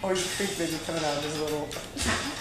Oh, he's a creep baby coming out of his little